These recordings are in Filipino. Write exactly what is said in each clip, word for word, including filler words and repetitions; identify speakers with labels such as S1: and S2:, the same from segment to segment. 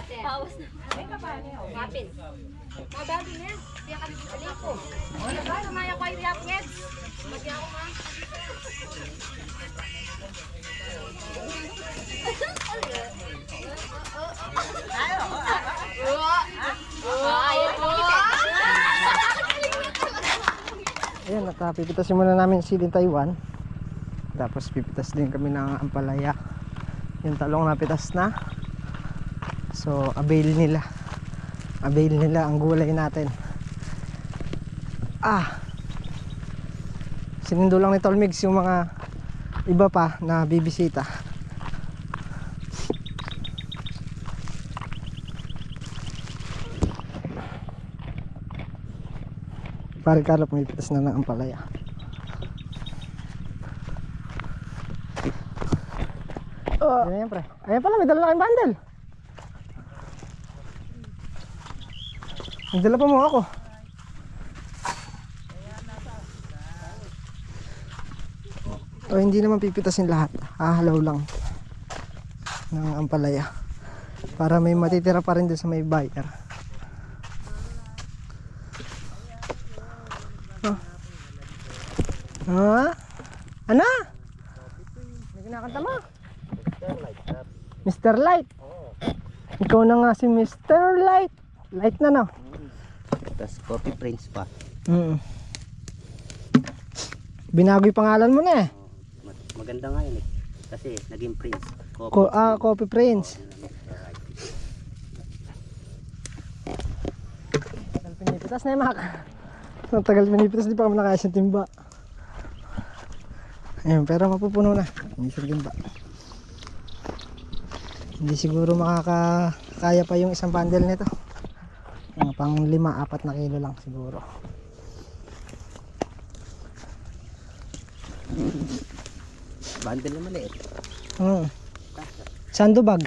S1: Paus na. May kapane o. Kapin. Mabagi na. Siya kami sa liko. Wala ba? Namaya ko ay react net. Magya ko ma.
S2: Ayan, nakapipitasin muna namin silin Taiwan. Tapos pipitas din kami ng ampalaya. Yung talong napitas na. So avail nila. Avail nila ang gulay natin. Ah, sinindo lang ni Tolmix yung mga iba pa na bibisita. Pare Carlo pumipitas na ng ampalaya. Oh, ayan pre. Ayan pala, may dala na kayong bundle. May dala pa mo ako. O hindi naman pipitasin lahat. Hahalaw lang ng ampalaya para may matitira pa rin doon sa may buyer. Ha? Ano? May kinakanta mo? mister Light. Ikaw na nga si mister Light. Light na no?
S3: Tapos Coffee Prince pa.
S2: Mm. Binago yung pangalan mo na eh.
S3: Maganda nga yun eh. Kasi naging Prince. Coffee,
S2: Ko ah, Coffee Prince. Tagal pinipitas na yung Mac. Tagal pinipitas, di pa kami nakaya siyang timba. Ayun, pero mapupuno na. Hindi siyang timba. Hindi siguro makakaya pa yung isang bundle nito. Yung pang lima, apat na kilo lang siguro.
S3: Bundle naman eh.
S2: Hmm. Sandubag.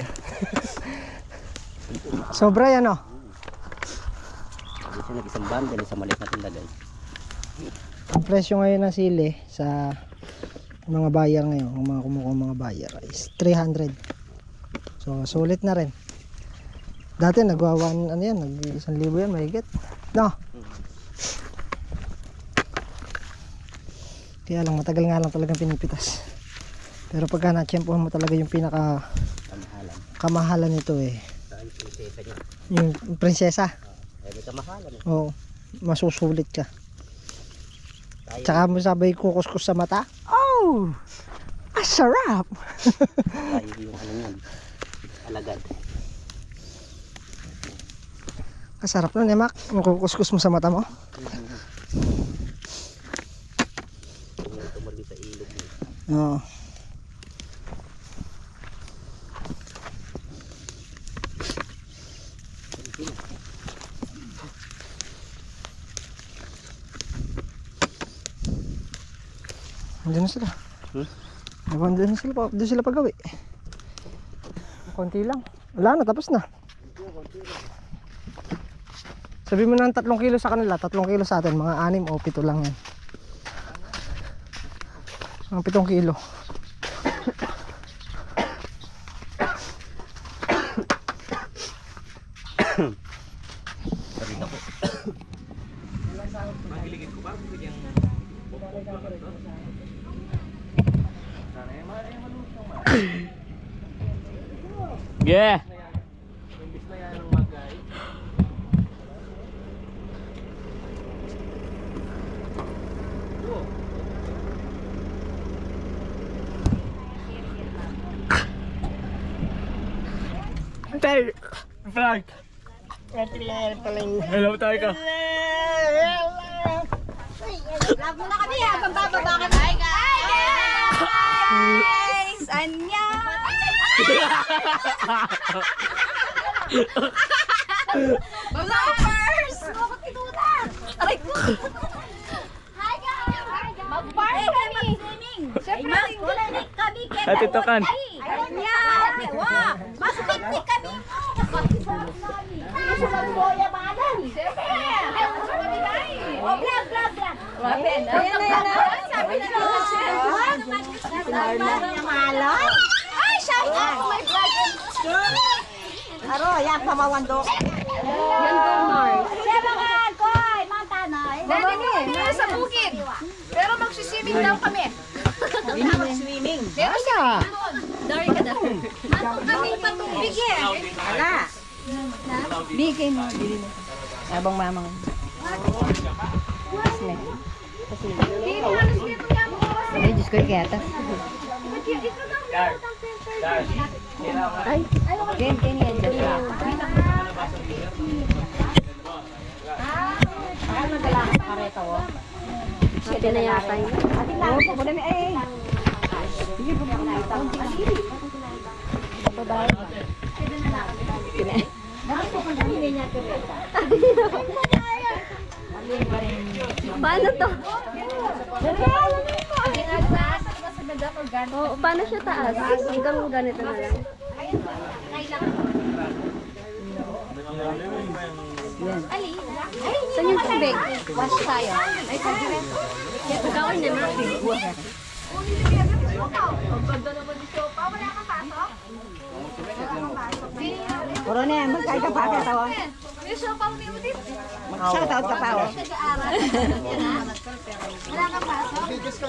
S2: Sobra yan oh.
S3: Hindi siya nag-isang bundle, isang maliit na tindagan.
S2: Ang presyo ngayon ng sili sa mga buyer ngayon, ang mga kumukuha mga buyer is three hundred. So sulit na rin. Dati nagwawan ano yan, nag isang libo yan mahigit. No. Kaya lang matagal nga lang talagang pinipitas. Pero pagka na-tsempohan mo talaga yung pinaka
S3: Kamahalan.
S2: kamahalan nito eh.
S3: Saan yung prinsesa niya?
S2: Yung prinsesa.
S3: Eh, may kamahalan eh.
S2: Oo. Masusulit ka.
S3: Tayo,
S2: Tsaka mo sabay kukuskus sa mata. Oh! Ah, sarap!
S3: tayo yung ano yun. Alagad.
S2: Kasarap nun eh, Mac. Makukuskus mo sa mata mo.
S3: Tumali sa ilog mo.
S2: Oo. Andiyan na sila.
S3: Hmm?
S2: Andiyan na sila, doon sila pagawi. Konti lang. Wala na, tapos na. Sabi mo na ng tatlong kilo sa kanila, tatlong kilo sa atin, mga anim o pito lang yan. Mga pitong kilo.
S3: Sabi na po. Magiligid ko ba? Bigyan yeah.
S2: Tay! Vlog! Hello tayo ka!
S1: Vlog muna kami ha, pambababa ka na. Hi guys! Annyeong! Vloggers! Aray ko! Hi guys! Mag-party kami! Siyempre, mag-picnic kami!
S2: At ito kan!
S1: Ayan yan! Wow! Mas picnic kami! Isa sa Boya Manan! Siyempre! Oh, vlog, vlog, vlog! Ayan na, ayan na! Sabi na lang! Sabi na lang! Ay, shout out to my vlog! Aro!
S4: yan sa mawandok.
S1: Yan po, Mars.
S4: Sebakan, koy, mantanay.
S1: Dati po kami sa bukid. Pero magsiswimming daw kami.
S4: Hindi na mag-swimming.
S1: Pero sa Dari ka daw. Matong kami patubig eh.
S4: Wala.
S1: Bigay mo.
S4: Abang mamang.
S1: Hindi mo alas dito niya mo.
S4: Ay, Diyos ko, kaya ito. Ay, Jen, Jen, yan. Bakit magkalakas sa kareta, oh?
S1: Ate na yata yun.
S4: Ating lang, pag wala may, ay, sige, pag wala may tao. Bakit po kung dami niya kareta?
S1: Paano to? Oo, paano siya taas? Hanggang ganito na lang. Saan yung tubig? Wash tayo. Ay, sabi rin. Magkawin na mga big.
S4: Puro na yan, magkaya ka pa, kaya tawa. Shout out ka pa, oh.
S1: Wala kang pasok?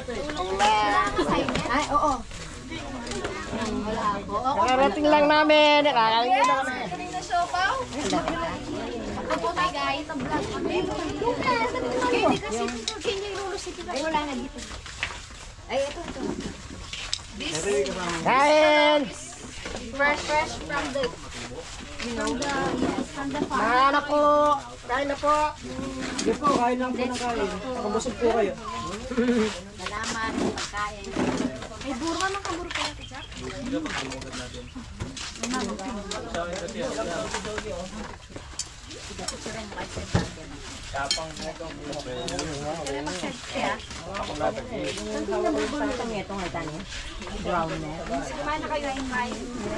S4: Ay, oo.
S1: Wala ako. Ako
S2: Nakarating lang namin. Nakakaling na kami.
S1: kanina siopaw. Ako tayo guys, ang vlog. Hindi kasi kanya ilulusit kita. Ay, wala na dito.
S4: Ay, ito, ito.
S1: This
S2: Kain!
S1: fresh, fresh from the, you know, the, yes, from the farm.
S2: Mga anak ko, kain na po. Hindi po, kain lang po ng kain. Nakabusog po kayo.
S1: Salamat, pagkain. May buro ka ng kaburo ka natin, Chak?
S4: Brown na.
S1: Kumain na kayo ng kain.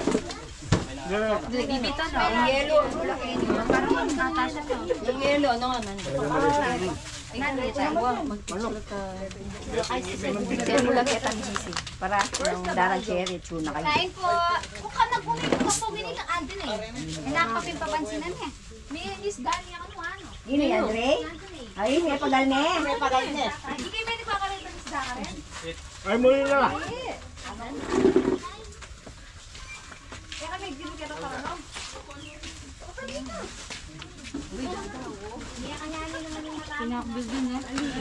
S1: Bibitan na. Yung yelo. Parang natasya to.
S4: Yung yelo, ano nga man?
S1: Ay, nandito siya.
S4: Kaya mo lang kita busy. Para yung darang cherry, tuna kayo.
S1: Kain po. Kung ka nagpumili ka po, minili ang andin eh. Hinakapin papansinan eh. May isda niya ano ano.
S4: Yun yan, Dre? Ay, may pagalne. May pagalne.
S1: Hindi kayo may nagkakalit ng isda ka rin?
S2: Ay, muli na lang.
S1: Kaya kami hindi ka na parang. Hindi ka kanya naman yung mata. Pinakbil din eh.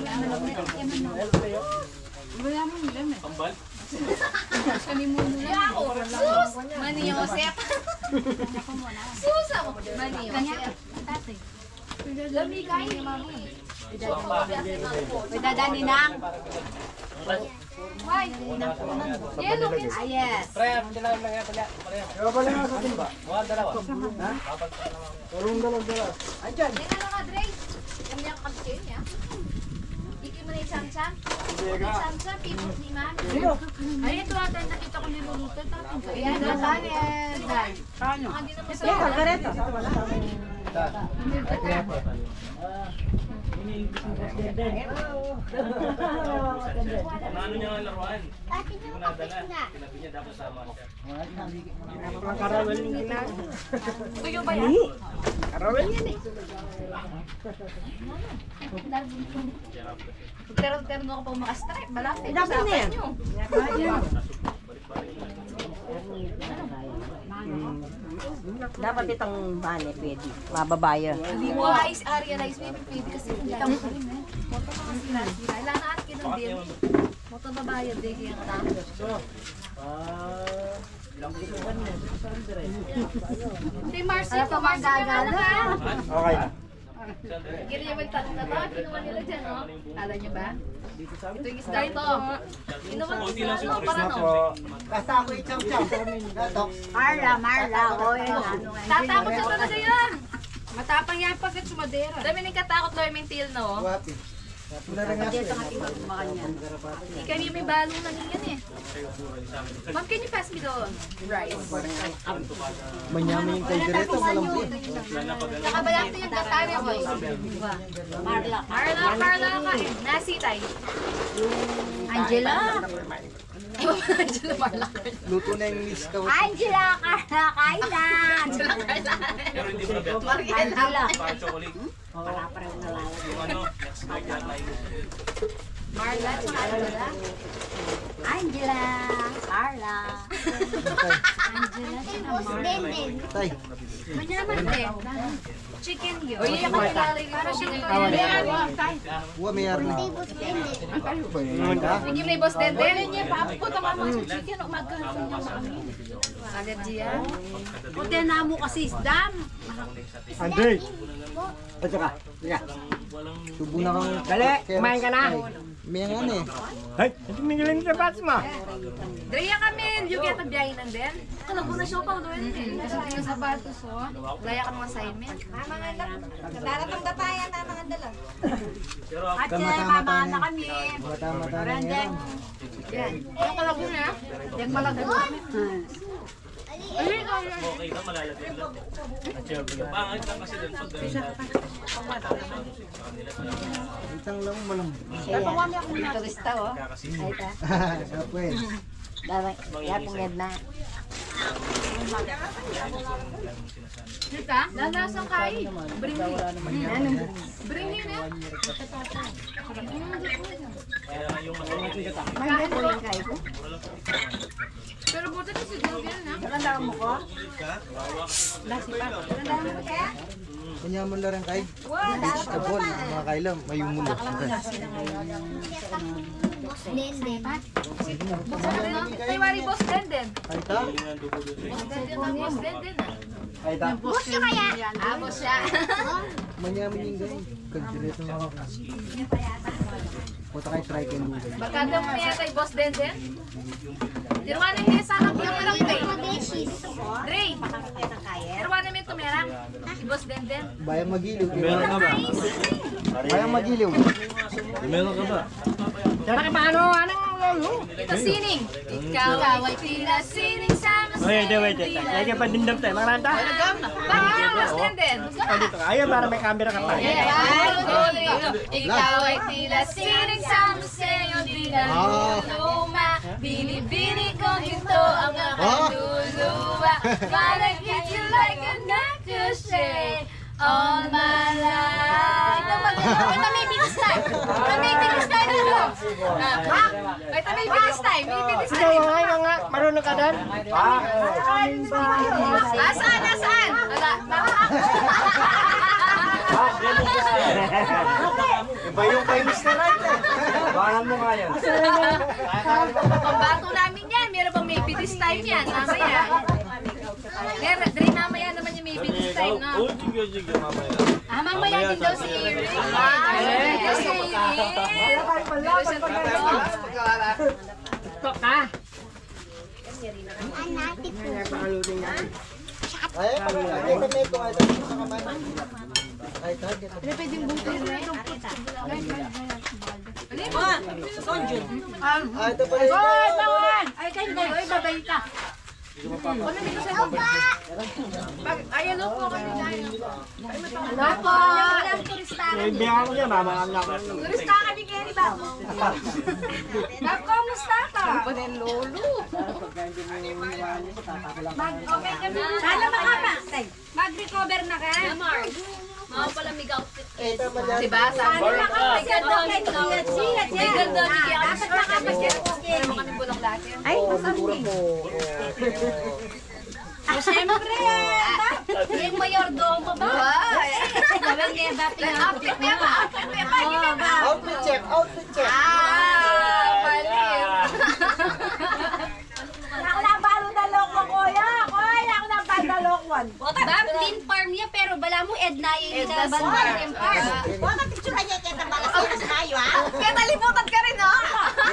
S1: Wala mo nila eh. Pambal? Kami muna lang. Sus! Mani Josep. Sus ako. Mani Josep. Tatay. Lami kain ni mami.
S4: May dadani nang.
S1: Why? Yellow means
S4: Ah, yes.
S2: Kaya pala nga sa timba. Ha? Tulong dalag-dalag. Andyan.
S1: yan ano ka, Dre? Yan niya kapsin niya. Iki mo na yung samsam. Samsam, pipot ni mami. Ay, ito ata nakita ko niluluto. Ayan, kanin. Paano? Hindi naman sa
S4: Yung kalkareta.
S5: Ano niya nga laruan? Hindi mo nadala. Sinabi niya dapat sama siya.
S2: Ang karawal yung ginagawa.
S1: tuyo ba yan?
S2: Karawal yan eh.
S1: Pero terno ako pang makastrike. Malapit.
S4: Dapat na yan.
S1: Usapan nyo.
S4: Dapat itong bane, pwede. Mababaya.
S1: Hindi mo guys, area na is maybe pwede kasi kung dito mo rin eh. Moto ka kasi sila-sila. Ilan na akin ng din. Moto babayad din kaya ka. Hindi Marcy, ito Marcy ka na ka.
S2: Okay.
S1: Kira niya magtanong na to. Kinuha nila dyan, no? Alam niyo ba? Ito yung isda ito. Kinuha nila isda ito. Para no?
S2: Basta ako i-chow-chow. Datok.
S4: Marla, Marla. O, yun.
S1: Tatakot siya talaga yan. Matapang yan pagkat sumadera. Dami nang katakot Lormentil, no?
S2: Wapi. Wala rin nga siya.
S1: Kami may balong na niyan eh. Ma'am, can you pass me the rice?
S2: Manyamin yung kaldereta. Malambot.
S1: Nakabalakto yung gatari ko eh.
S4: Marla.
S1: Marla, Marla ka eh. Nasi tay.
S4: Angela.
S1: Angela Marla.
S2: Luto na yung miss ka.
S4: Angela, Carla, kain na.
S1: Angela Carla.
S5: Pero hindi mo na beto.
S1: Angela.
S5: Parang chocolate. Yung ano, next week na tayo.
S1: Marla, tsaka Angela. Angela. Carla. Angela, tsaka Marla.
S2: Tay.
S1: Manyaman din. Chicken yun. Uy, yung malalagay ko siya.
S2: Buwa may arna.
S1: Hindi may boss din din. Niya, paapot ang mga chicken. Umagkasin niya mami. Allergy yan. Puti na mo kasi isdam.
S2: Andre. At saka, sige. Subo na kang... Dali, kumain ka na. May nga eh. Ay, ito mingilin sa bats mo.
S1: Drea kami, yung kaya tagbiyahin din. Kala ko na siya pa doon. Kasi tingin sa batos, oh. Laya ka ng assignment. Mama nga lang. Daratang datayan na ng dala. At mama na kami.
S2: Mata-mata na yan.
S1: Yan. Yung kalago na. Yung malago kami. Ay,
S5: Okay lang, malalagay lang. Pangit lang kasi doon pag
S2: Itang lang mo lang.
S4: Turista, oh. Ay, ta.
S2: Sapwes.
S4: Damay, yapong yan na.
S1: Dita, nanasang kain. Bring me. Bring me na.
S5: kaya yung masarap.
S4: May po yung kayo ko.
S1: Pero buta na si Julian na.
S4: Nakandaan mo ko?
S2: Kanya mo lang kay. Kabol, mga kailam, may umulo.
S1: Ay, wari boss din din.
S2: Ay ta?
S1: Boss din din ang boss din din.
S2: Ay ta?
S1: Boss siya kaya? Ah, boss siya.
S2: Manyaman yung gay. Kagdireto mga kas. Puta kay try kayo mo.
S1: Bakada mo niya kay boss din din. Dirwa na niya sa akin yung merang pay. Dre. Dirwa na niya tumerang. Si boss din din.
S2: Bayang magiliw.
S3: Meron ka ba?
S2: Bayang magiliw.
S3: Meron ka ba?
S2: Bakit paano? Anong lolo?
S1: Ito sining. Ikaw ay tila sining sa mas.
S6: Wait, wait, wait. Lagi pa dindam tayo. Mga ranta?
S1: Bakit yung boss din din?
S6: Dito ka. Ayaw, para may camera ka pa.
S1: Ikaw ay tila sining sa museo. Di na luma. Bini-bini ko ito ang aking luluwa. Gonna hit you like a necklace all my life. Ito maganda. Ito may bilis time. Ito may bilis time dito. Ha? Ito may bilis time. May bilis
S6: Ikaw
S1: time.
S6: nga, ikaw nga. Marunong ka doon?
S1: Asaan? Asaan? Wala.
S6: Iba yung kay mister Right eh. Bahan mo nga yan.
S1: Pambato namin yan. Meron bang may bilis time yan? Mamaya. Meron. Dre, mamaya naman yung may bilis time, no?
S3: Oh, sige, sige, mamaya.
S1: Ah, mamaya din daw si Iris. Ah, mamaya si Iris.
S6: Ito ka.
S2: Ay, pagkakagay ka nito. Ay, ta? Sa kamay. Ay, ta?
S1: Ano pwedeng butil na ito?
S2: Ay, ito pala yung...
S1: Ay, kayo kayo. Ay, babay ka. Ano dito sa ayan o po kami tayo. Ano po? Walang turista kami.
S6: Ibihan ko niya, mamahan na ako.
S1: Turista kami kaya ba? Bab, kamusta ka? Panin lolo. Mag-okay ka na. Sana makapa. Mag-recover na ka. Mark. Mga palamig outfit.
S2: Ito pala.
S1: Diba? Sana makapa. May ganda ang ito. May ganda ang ito. Dapat makapag-get. Pero mga kami bulang laki.
S4: Ay, masaming.
S1: Ah, siyempre! Yung mayordomo ba? Gawin niya ba? Outfit niya ba? Outfit niya ba? Hindi ba?
S2: Outfit check, outfit check.
S1: Ah! Palim!
S4: Ako na balo na lokwa, kuya. Kuya, ako na balo na lokwan.
S1: Bab, din farm niya pero bala mo Edna yung nilabas mo yung farm.
S4: Baka picture niya kaya ng balas na kayo, ha?
S1: Kaya nalimutan ka rin, oh!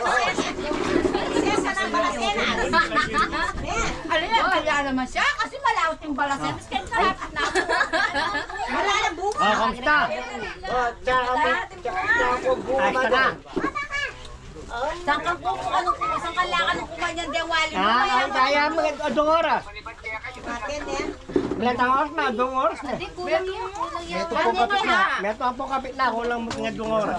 S4: Sesa ng balasenas.
S1: Ano yan? Kaya naman siya kasi malawot yung balasenas. Kaya sarap na.
S4: Wala na bunga.
S6: Ah, kamusta?
S2: Oh, tsaka kami. Tsaka po
S6: Ayos ka na.
S4: Saan kang kuko, anong kuko, saan ka lakan ng kumanyan dewali mo?
S6: Ah, ay, kaya mo adong oras.
S4: Atin, eh.
S6: Ilan tang oras na, adong oras na.
S1: Hindi, kulang yun. Kulang yun.
S2: Ito po kapit na.
S6: Meto ang po kapit na, kulang mo nga adong oras.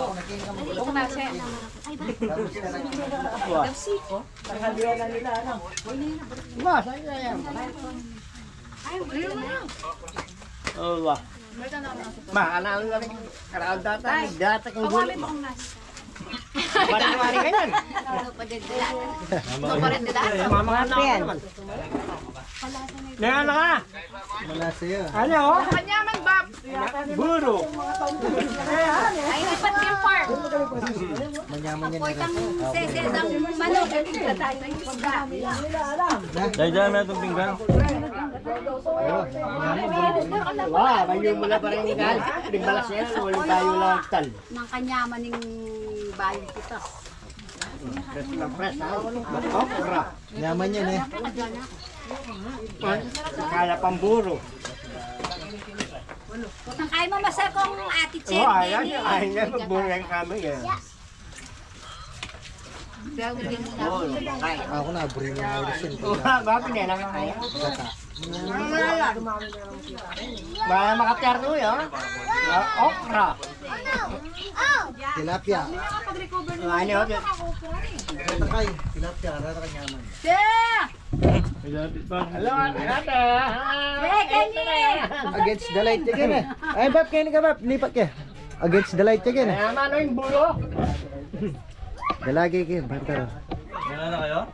S6: Tanghalian na nila, ano? Ba, saan na yan?
S1: Ay, wala na.
S6: Oo ba? Ma, ano lang karaal data, data kang gulo. Parang mari ganyan.
S1: Ito pa rin nila.
S6: Mama ka na naman. Ngayon na ka.
S2: Malasa yun.
S6: Ano oh?
S1: Kanyaman, Bob.
S6: Buro.
S1: Ay, lipat yung park.
S2: Manyaman yan.
S4: Sesedang manok.
S5: Dahil may itong pinggan.
S6: Wah, kayo mula pa rin ikan. Bigbalas yan, walang tayo lang tal.
S4: Ng kanyaman ng bayan kitas.
S6: Press na press, ha? Okra.
S2: Nyaman yan eh.
S6: Kaya pamburo.
S4: Kung kaya mo masakong ati Chen.
S6: Oo, ayan, ayan, magbureng kami eh.
S2: Ako na, bring yung oras yun.
S6: Oo, bakit niya lang kaya? Baka makaterno yun. Okra.
S2: Tilapia.
S6: Ano yun?
S2: Takay. Tilapia. Rata ka nyaman.
S6: Hello, ate.
S4: Eh, ganyan.
S2: Against the light again eh. Ay, Bab, kayo ka, Bab. Lipat ka. Against the light again eh.
S6: Kaya ano yung bulo?
S2: Dalagi kayo. Bantaro.
S5: Gano'n na kayo?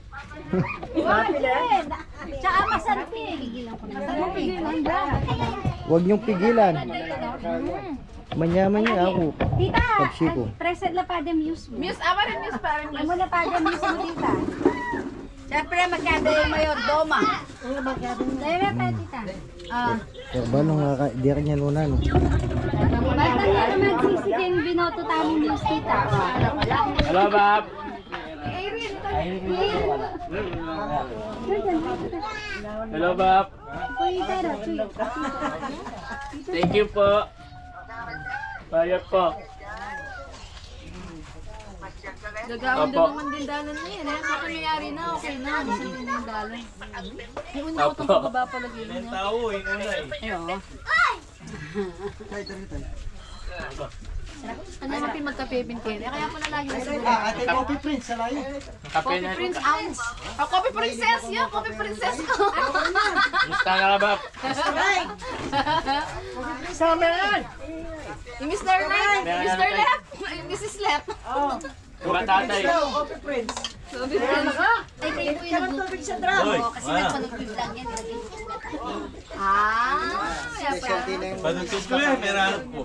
S4: Tsaka masanting. Masanting.
S2: Huwag niyong pigilan. Manyaman niya ako.
S4: Tita,
S2: Pagsipo.
S4: present la pa dem use mo.
S1: Muse, awa rin muse pa rin.
S4: Amo na pa dem use mo, tita. Siyempre, magkado yung mayordoma. Dahil pa, tita. Ah.
S2: Pero ba nung uh, di rin niya luna no?
S4: Basta nga naman sisikin binoto tamong news, tita.
S5: Hello, Bob. Hello, Bob. Thank you po. Bayad po.
S1: Gagawin
S5: Opo.
S1: din naman din dalan na yan. Eh. Kung mayari na, okay na. Gusto din yung dalan. Yung una ko itong
S5: Opo.
S1: pababa palagi
S5: May
S1: niya.
S5: tao eh, una eh.
S1: Kanya mapin magka-pepin kayo. Kaya po na lagi na siguro.
S2: Ah, ate Coffee Prince, salay.
S5: Kape
S1: Coffee
S5: na.
S1: Prince ounce. Oh, Coffee Princess yun. Coffee Princess ko.
S5: Musta ka na, Bob?
S6: Sama yan!
S1: Yung mister Lep. mister Lep. missus Lep.
S5: Mga tatay.
S2: Coffee Prince.
S1: Sabi ko na ka.
S4: Ay, kayo po yung nagtubig sa drum.
S5: Hoy,
S4: Oo, kasi
S5: wala.
S4: nagpanugtub lang yan.
S1: Ah. Kaya pa.
S2: Specialty na yung
S5: Padutog ko yan, may ranap po.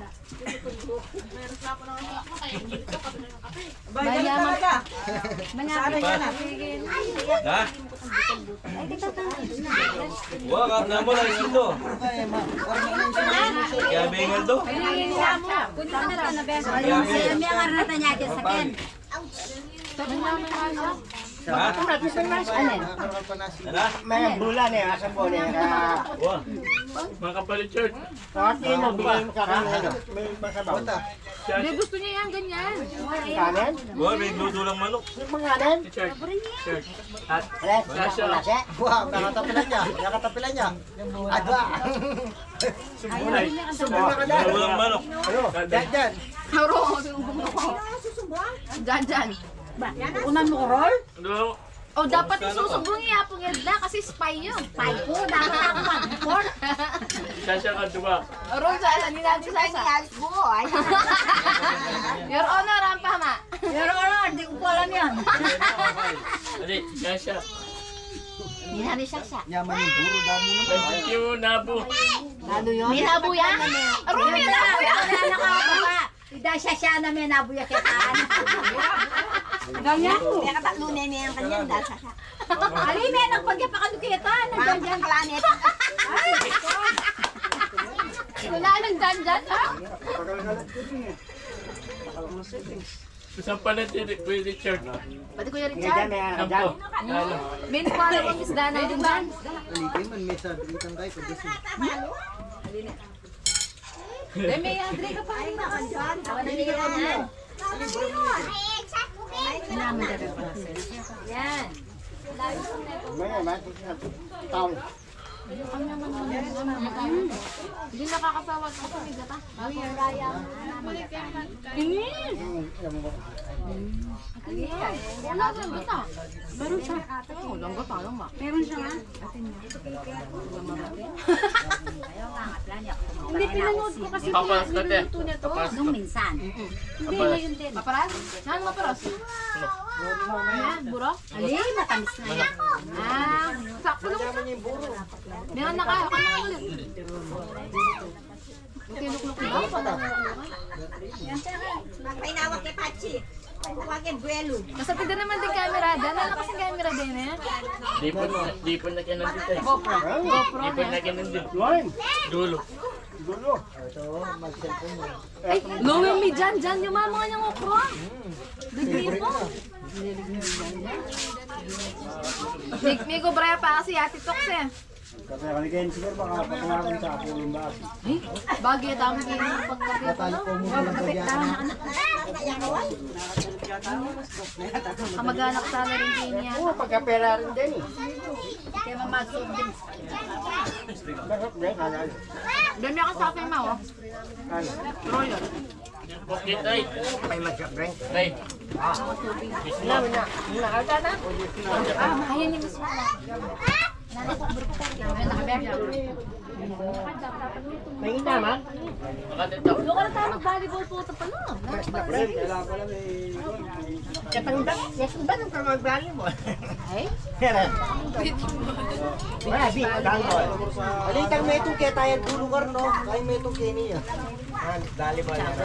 S1: Mayaman ka.
S5: Ha? Wah, karena mo lang ito. Kaya bengal do.
S4: Kunin mo na ito na beso. May ang arnata niya dyan sa Ken.
S5: Ha?
S4: Ano?
S5: Ano?
S6: May bulan eh, asa po niya.
S5: Wah. Mga kapalit shirt.
S6: Kasi mo, bigay mo kakain. May masabaw.
S1: Hindi, gusto niya yan, ganyan.
S6: Kanin?
S5: Wah, may luto lang manok.
S6: Yung mga kanin?
S5: Shirt. Shirt. At
S6: Alas,
S5: Kasya.
S6: nasa.
S2: Wow, nakatapilan niya. Nakatapilan niya. Adwa.
S5: Ay, luto lang manok.
S2: Diyan, diyan.
S1: Aro, sinumbong ko. Diyan, diyan.
S4: Unan mo ko roll?
S5: Ano?
S1: O, dapat isusubong niya po nga kasi spy yun.
S4: Pay ko, dapat ako mag-report.
S5: Sasya ka diba?
S1: Ron, sa alam nila natin sa isa.
S4: Boy.
S1: Your Honor, ang pama.
S4: Pero ano, hindi ko po alam yan.
S5: Dali, sasya.
S4: Hinari siya siya.
S2: Yaman yung buro damo na.
S5: Thank you, Nabu.
S4: Lalo yun?
S1: May nabuya? Ron, may nabuya.
S4: Wala na ka ba? Ida siya siya na may nabuya kitaan. Ganyan po. Kaya katatlo na yung kanyang dahil siya siya. Alime, nagpagyapakalukita. Nandiyan dyan planet.
S1: Wala nang dyan, dyan, ha?
S5: Isang palit pwede shirt.
S1: Pati Kuya
S6: Hindi
S1: Richard.
S6: may ano
S5: Sampo.
S6: dyan.
S5: Lalo.
S1: Min ko alam ang isda na yun ba?
S2: Aligay man, may sabi itang kayo. Pagdasin.
S1: Eh, may Andre ka pa rin.
S4: Awan na niyo ka mo. Yan.
S6: May may taon.
S1: Hindi nakakasawa ko sa migata. Wala lang gata. Meron siya. Oo, lang gata lang ba?
S4: Meron siya nga. Hindi pinanood ko kasi
S5: Papas ka, te.
S4: niluto niya to.
S5: Papas.
S4: Nung minsan. Hindi, ngayon din.
S1: Paparas? Saan maparas? Ayan, burok?
S4: Ali, matamis na yan.
S1: Ah, sakto lang. Meron na kayo. Kaya na ulit. Tinuklok ba?
S4: Magpainawag kay Pachi. Tawagin Buelo.
S1: Kasapit na naman din camera. Dala na kasi camera din eh.
S5: Di po, di po na kinan dito eh.
S1: GoPro. GoPro
S5: Di po
S1: na.
S5: na kinan dito.
S6: Line.
S5: Dulo.
S1: Ay, luwin mi dyan, dyan. Yung mga mga niyang okro. Dagli po. May kubraya pa kasi ati Toks eh.
S6: Kasi kanikin siguro baka pagkakaroon sa pulong ba.
S1: Eh, bagay tama kayo ng pagkakita no? Kamag-anak sana rin kayo niya.
S6: Oo, pagkapera rin din eh.
S4: Kaya mamasok din.
S6: Bakit din? Ano?
S1: Dami ako sa akin, Mao.
S6: Ano?
S1: Royal.
S5: Okay, tay.
S6: May mag-shop rin.
S5: Tay.
S6: Wala, wala. Wala, agad na.
S1: Ah, kaya ni Miss Mama.
S6: May naman.
S5: Makatito.
S1: Doon ka na tayo mag-volleyball po ito pa lang.
S6: Kailangan pala may... Katangdang, yes, ba nung ka mag-rally mo?
S1: Ay?
S6: Wala, di, volleyball. Alitan may itong kaya tayong tulungar, no? Kaya may itong kini, ah. Volleyball na.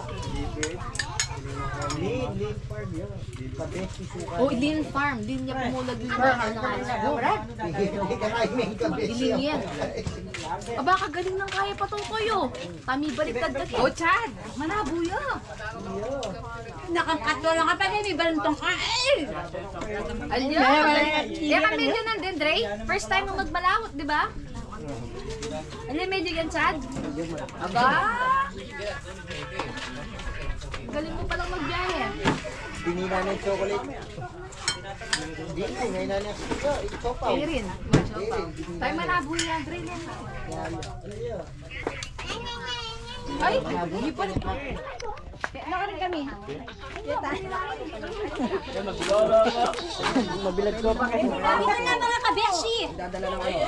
S6: Lead, lead farm yun. Kabesi suka.
S1: Oh, Lin Farm. Lin niya pumulag yung mga
S6: Hindi ka kayo may kabesi.
S1: Dilin yan. Aba, kagaling ng kaya patukoy oh. Tami baliktad ka. Oh, Chad. Manabuya.
S4: Nakangkatlo lang ka pa rin. May balantong ka. Eh!
S1: Alyo. Eh, kami yun nandun, Dre. First time mo magbalawot, di ba? Alyo, medyo yan, Chad. Aba. Galing mo palang magbiyahe.
S6: Pinina na yung chocolate. Hindi, ngayon na na ito. Ito pa.
S1: Kaya rin. Tayo manabuya, Dre. Ay, hindi pa rin. Ano ka rin kami?
S6: Mabilag ko pa kasi.
S4: Dami na nga mga kabeshi.
S6: Dadala lang kayo.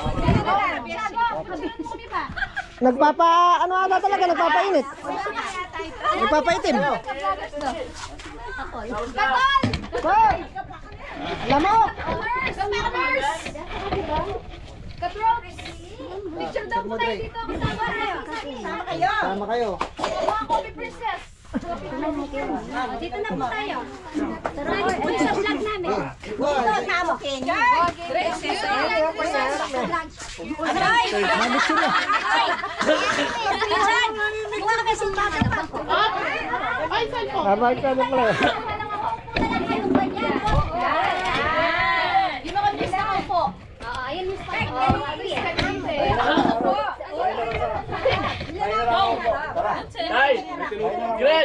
S2: Nagpapa, ano ata talaga, nagpapainit. Nagpapaitim. Hoy! Lamok!
S1: Katrok! Picture daw po tayo dito. Kasama kayo.
S4: Sama kayo.
S2: Tama kayo.
S1: Mga coffee princess.
S4: Dito na po tayo. Tara, dito sa vlog namin. Dito sa amokin.
S1: Princess.
S4: Aray! Aray! Pinsan! Mukha ka kasing bata pa.
S1: Ay, cellphone.
S2: Tama ka na pala.
S1: Yung mga miss na po.
S4: Ayan yung spot.
S5: Tay. Gret.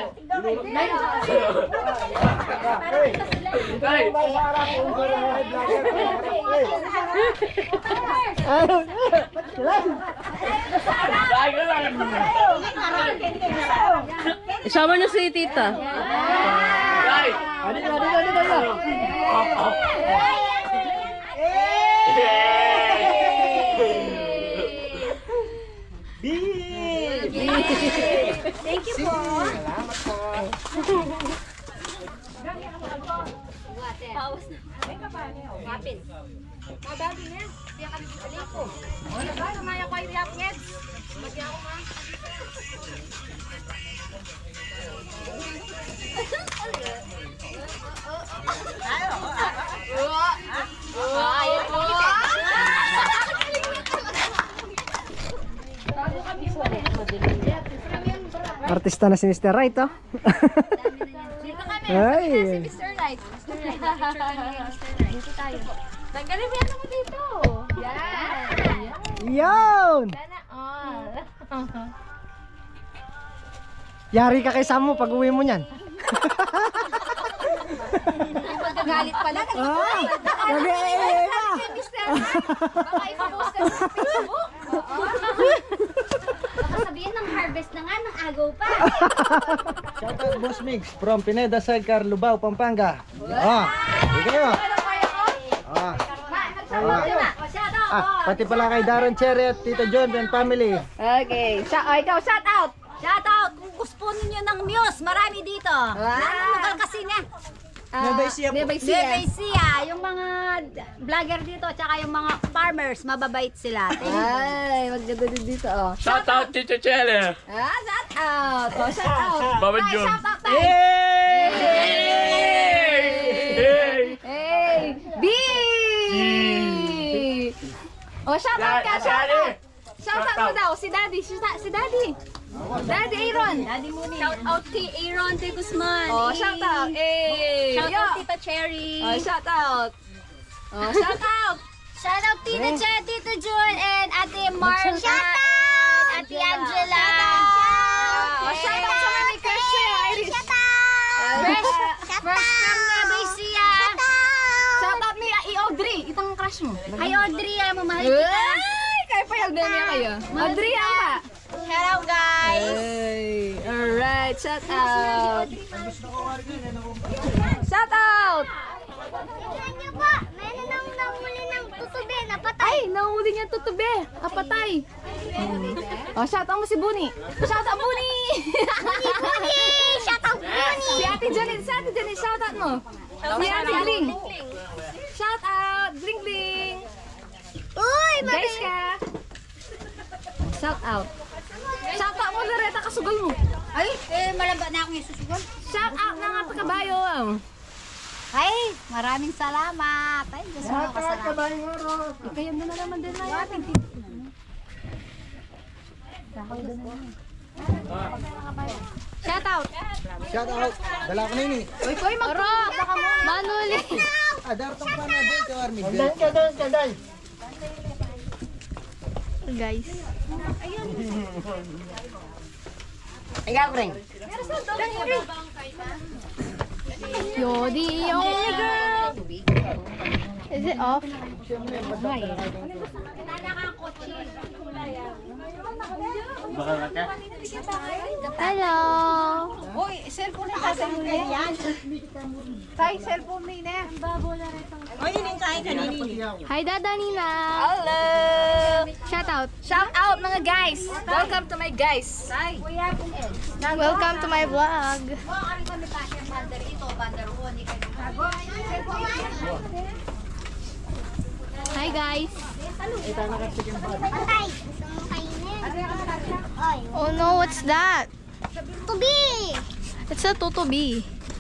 S5: Tay. Tay, ka lang.
S1: Isama niyo si tita.
S5: Tay.
S2: Dito, dito, dito, dito.
S4: Thank you po. Paus na. Mapin. Mabagi na. Siya kami balik ko.
S1: Ano ba? Sumaya ko ay yapnyet. Magyan ako ma. Ayaw ko.
S2: Artista na si Mister Right, oh.
S1: Dito kami.
S2: Ay.
S1: Si Mister Light. Mister Light. Picture kami ni Mister Light. Dito tayo. Tanggalin mo yan ako dito. Yan.
S2: Yun!
S1: Sana all.
S2: Yari ka kay Samu pag uwi mo niyan.
S4: Magagalit pala.
S2: Ah, nag-e-e pa.
S1: Baka ipapost ka sa Facebook.
S4: Baka sabihin ng harvest na nga, ng agaw pa.
S6: Shout out Boss Mix from Pineda Sidecar, Lubao, Pampanga. Ah, hindi kayo. Ah, ah, pati pala kay Darren Cherry at Tito John and family.
S4: Okay. Sa oh, ikaw, shout out. Shout out. Kung gusto ninyo ng Muse, marami dito. Anong lugar kasi niya?
S6: Nueva Ecija po.
S4: Nueva Ecija. Yung mga vlogger dito, tsaka yung mga farmers, mababait sila. Ay, maganda din dito, oh.
S5: Shout out Tito Chele.
S4: Ah, shout out. Oh, shout out.
S5: Baba
S4: Tay,
S5: Jun.
S4: shout out, tay.
S5: Hey!
S4: Hey! B! Oh, shout out ka, shout out. Shout out mo daw, si Daddy, si, si Daddy. Daddy Aaron. Daddy Muni.
S1: Shout out kay Aaron De Guzman.
S4: Oh, shout out. Hey!
S1: Shout out
S4: Yo.
S1: Tita Cherry.
S4: Oh, shout out. Oh, shout out.
S1: Shout out Tita Cherry, Tito Jun, and Ate Marga. Shout out! Ate Angela.
S4: Oh, shout out sa mga crush niya, Irish.
S1: Shout out! Fresh, fresh from Nueva Ecija.
S4: Shout out ni I Audrey, itong crush mo.
S1: Hi Audrey, ay mamahal kita.
S4: Ay, kayo pa yung niya kayo. Audrey, ang pa.
S1: Shout out guys.
S4: Hey, alright, shout out. Shout out.
S1: Tingnan niyo po, meron nang nahuli ng tutube, napatay.
S4: Ay, nahuli niya tutube. Apatay. Oh, shout out mo si Buni. Shout out Buni.
S1: Buni, Buni! Shout out Buni!
S4: Si Ate Janet, si Ate Janet, shout out mo. Si Ate Bling. Shout out, Bling Bling.
S1: Uy,
S4: Guys ka. Shout out. Shout out mo, Loretta, kasugal mo.
S1: Ay, eh, malaba na akong isusugal.
S4: Shout out na nga pagkabayo.
S1: Ay, maraming salamat. Ay, Diyos mo kasalamat.
S4: Kayo na naman din na yan. Shout out.
S6: Shout out. Dala ko na yun eh.
S4: Uy, koy, mag-ro. Manuli.
S6: Ah, dartong pa na din kay Armin.
S4: Guys.
S6: Ikaw rin.
S4: Yodi, yo. Is it off? Hello.
S1: Uy, cellphone na kasi mo yan. Tay, cellphone mo na.
S4: Hi, Dada Nina.
S1: Hello.
S4: Shout out. Shout out mga guys. Welcome to my guys. Welcome to my vlog. Hi guys. Oh no, what's that?
S1: Tubi!
S4: It's a tutubi.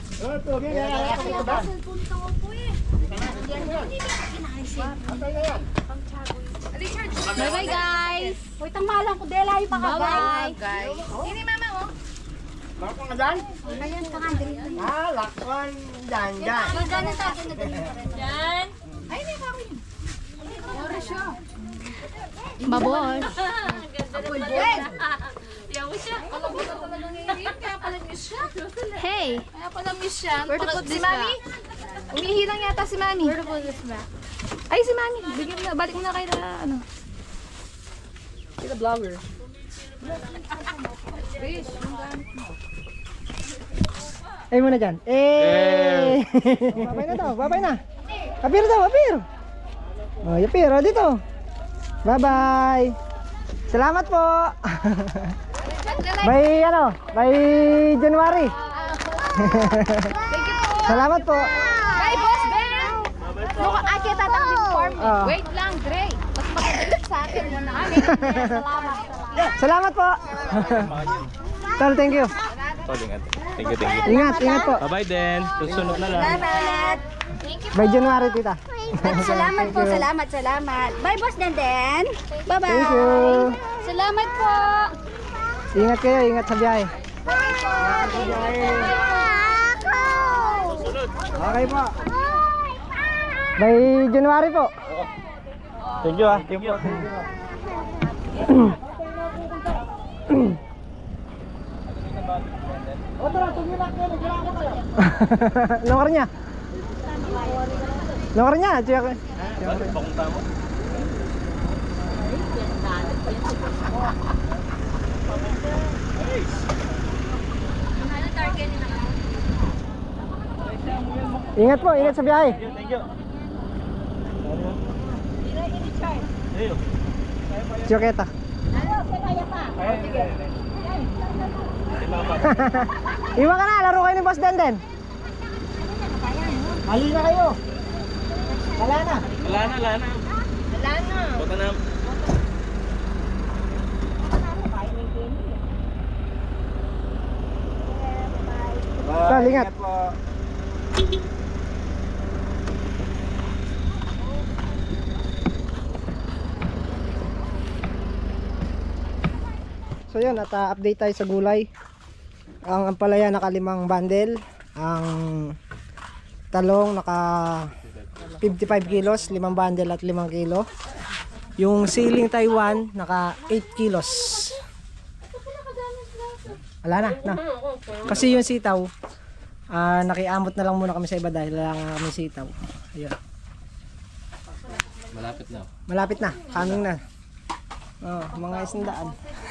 S4: Bye bye guys.
S1: Uy, tamalang ko, Dela, yung
S4: Bye
S1: pakagay.
S4: bye.
S1: Ini mama, oh.
S6: Lakwan na dyan?
S1: Ayan, pakandri.
S6: Ah, lakwan. Dyan, dyan.
S1: Magana sa akin na ganun pa rin. Yan. Ay, may kako yun. Wala siya.
S4: Babon.
S1: Apoy, Ben. Yawa siya. Alam mo na talagang ngayon, kaya pala miss siya.
S4: Hey.
S1: Kaya pala miss siya.
S4: Where to put
S1: Si
S4: this
S1: Mami?
S4: Umihi lang yata si Mami.
S1: Where to put this back?
S4: Ay, si Mami. Bigyan mo na. Balik mo na kayo na ano.
S1: She's a vlogger.
S2: Ay muna dyan. Eh! Babay na daw, babay na. Apir daw, apir. Oh, apir, oh, dito. Bye-bye. Salamat po. By ano, by January. Salamat po.
S4: Bye, Boss Ben! Nung aki tatang inform me.
S2: Ah.
S4: Wait lang, Dre. Mas magalit sa akin mo na kami. Salamat.
S2: Salamat po. Tol, thank you.
S5: Oh, ingat. Thank you, thank you.
S2: Ingat, ingat po.
S5: Bye-bye din. Susunod na lang.
S4: Salamat.
S2: By January, tita.
S4: Salamat po,
S2: Thank you.
S4: salamat, salamat. Bye, Boss Denden. Bye-bye.
S2: Thank you.
S4: Salamat po.
S2: Ingat kayo, ingat sa biyahe. Okay po. By January po.
S6: Thank you ah. Thank you. O tara, tuminak yan. Nagkala ko tayo.
S2: Nomor niya. Nomor niya. Check.
S5: Bakit pakunta mo?
S2: Ingat po, ingat sa biyahe.
S5: Thank you. Ayun.
S2: Choketa. Iwan ka na, laro kayo ni Boss Denden.
S6: Mali na kayo. Wala na.
S5: Wala na, wala na.
S1: Wala na.
S5: Bota na.
S2: Tol, ingat. So yun, at uh, update tayo sa gulay. Ang ampalaya naka limang bundle. Ang talong naka fifty-five kilos, limang bundle at limang kilo. Yung siling Taiwan naka eight kilos. Wala na, na. Kasi yung sitaw, ah nakiamot na lang muna kami sa iba dahil wala nga kami sitaw. Ayun.
S5: Malapit na.
S2: Malapit na, coming na. Oh, mga isandaan.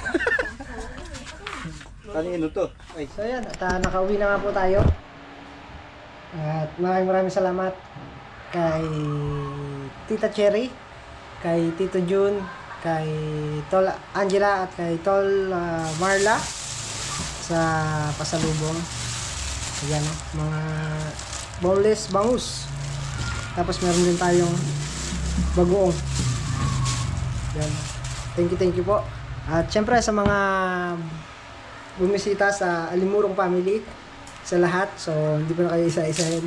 S6: Kanino to? Ay.
S2: So yan, at uh, nakauwi na nga po tayo. At maraming maraming salamat kay Tita Cherry, kay Tito June, kay Tol Angela at kay Tol uh, Marla sa pasalubong. Ayan, mga boneless bangus. Tapos meron din tayong bagoong. Yan. Thank you, thank you po. At syempre sa mga bumisita sa Alimurong family, sa lahat. So, hindi ko na kayo isa-isahin.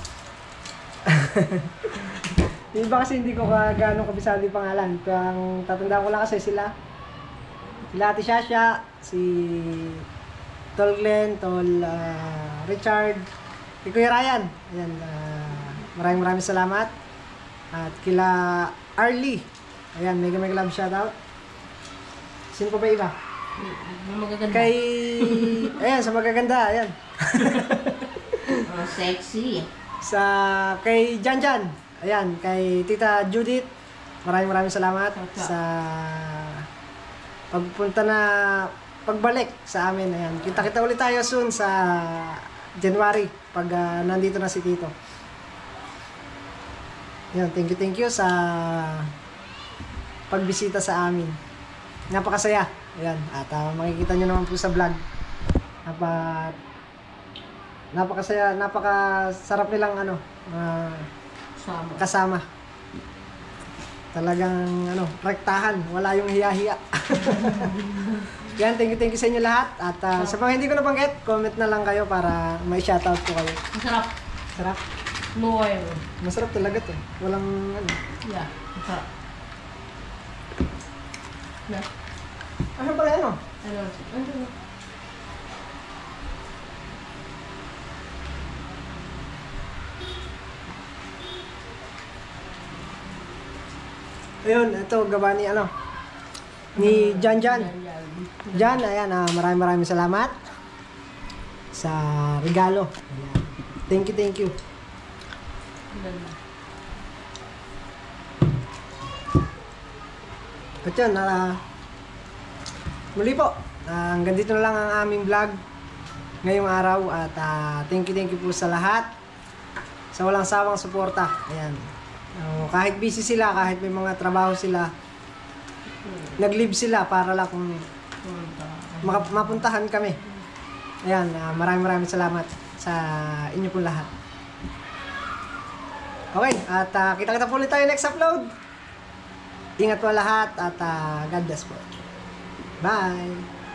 S2: Yung iba kasi hindi ko ka gano'ng kabisado yung pangalan. Pero ang tatandaan ko lang kasi sila. Sila Ate Shasha, si Tol Glenn, Tol uh, Richard, si Kuya Ryan. Ayan, uh, maraming maraming salamat. At kila Arlie. Ayan, mega mega love shoutout. Sino pa ba iba?
S1: Magaganda.
S2: Kay... Ayan, sa magaganda. Ayan.
S1: Oh, sexy.
S2: Sa... Kay Jan Jan. Ayan, kay Tita Judith. Maraming maraming salamat sa pagpunta na pagbalik sa amin. Ayan. Kita-kita ulit tayo soon sa January pag uh, nandito na si Tito. Ayan, thank you, thank you sa pagbisita sa amin. Napakasaya. Ayan, at uh, makikita nyo naman po sa vlog. Napa, napakasaya, napakasarap nilang ano, uh,
S1: Sama.
S2: kasama. Talagang ano, rektahan, wala yung hiya-hiya. Yan, thank you, thank you sa inyo lahat. At uh, sa mga hindi ko nabanggit, comment na lang kayo para may shoutout po kayo.
S1: Masarap.
S2: Sarap.
S1: No oil.
S2: Masarap talaga to. Walang ano.
S1: Yeah, masarap. Na?
S2: Ano pala ano?
S1: Ano? Ano?
S2: Ayun, ito gawa ni ano? Ni Jan Jan. Jan, ayan, ah, maraming maraming salamat sa regalo. Ayan. Thank you, thank you. At yun, uh, muli po, uh, hanggang dito na lang ang aming vlog ngayong araw. At uh, thank you, thank you po sa lahat sa walang sawang suporta. Ayan. Uh, kahit busy sila, kahit may mga trabaho sila, nag-leave sila para lang kung maka- mapuntahan kami. Ayan, uh, maraming maraming salamat sa inyo po lahat. Okay, at uh, kita-kita po ulit tayo next upload. Ingat po lahat at uh, God bless po. Bye!